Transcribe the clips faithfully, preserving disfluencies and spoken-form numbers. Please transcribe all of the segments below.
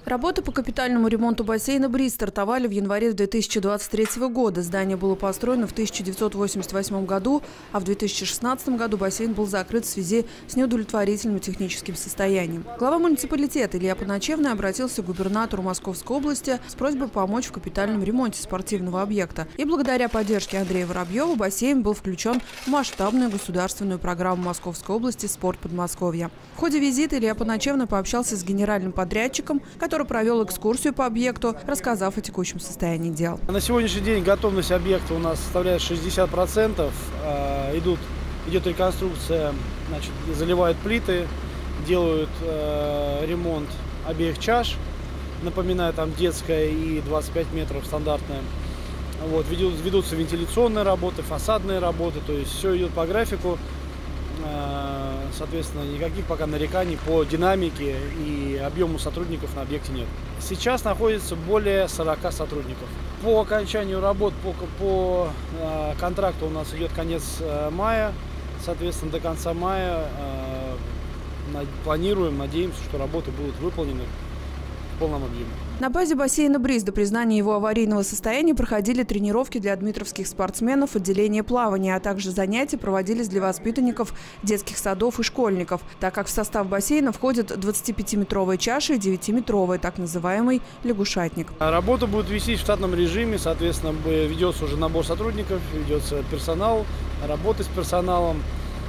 Работы по капитальному ремонту бассейна «Бриз» стартовали в январе две тысячи двадцать третьего года. Здание было построено в тысяча девятьсот восемьдесят восьмом году, а в две тысячи шестнадцатом году бассейн был закрыт в связи с неудовлетворительным техническим состоянием. Глава муниципалитета Илья Поначевный обратился к губернатору Московской области с просьбой помочь в капитальном ремонте спортивного объекта. И благодаря поддержке Андрея Воробьева бассейн был включен в масштабную государственную программу Московской области «Спорт Подмосковья». В ходе визита Илья Поначевный пообщался с генеральным подрядчиком, который провел экскурсию по объекту, рассказав о текущем состоянии дел. На сегодняшний день готовность объекта у нас составляет шестьдесят процентов. Идут, идет реконструкция, значит, заливают плиты, делают э, ремонт обеих чаш. Напоминаю, там детская и двадцать пять метров стандартная. Вот, ведут, ведутся вентиляционные работы, фасадные работы, то есть все идет по графику. Соответственно, никаких пока нареканий по динамике и объему сотрудников на объекте нет. Сейчас находится более сорока сотрудников. По окончанию работ, по, по э, контракту у нас идет конец э, мая. Соответственно, до конца мая э, над, планируем, надеемся, что работы будут выполнены в полном объеме. На базе бассейна «Бриз» до признания его аварийного состояния проходили тренировки для дмитровских спортсменов отделения плавания, а также занятия проводились для воспитанников детских садов и школьников, так как в состав бассейна входят двадцатипятиметровая чаша и девятиметровая, так называемый лягушатник. Работа будет вестись в штатном режиме, соответственно, ведется уже набор сотрудников, ведется персонал, работы с персоналом,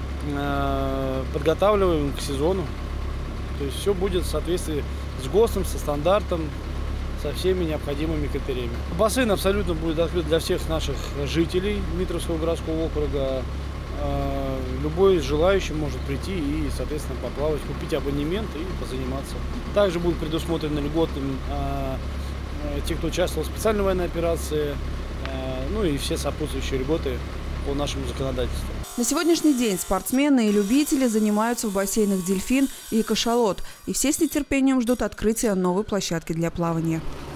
подготавливаем к сезону. То есть все будет в соответствии с ГОСТом, со стандартом, со всеми необходимыми критериями. Бассейн абсолютно будет открыт для всех наших жителей Дмитровского городского округа. Любой желающий может прийти и, соответственно, поплавать, купить абонемент и позаниматься. Также будут предусмотрены льготы те, кто участвовал в специальной военной операции, ну и все сопутствующие льготы по нашему законодательству. На сегодняшний день спортсмены и любители занимаются в бассейнах «Дельфин» и «Кашалот». И все с нетерпением ждут открытия новой площадки для плавания.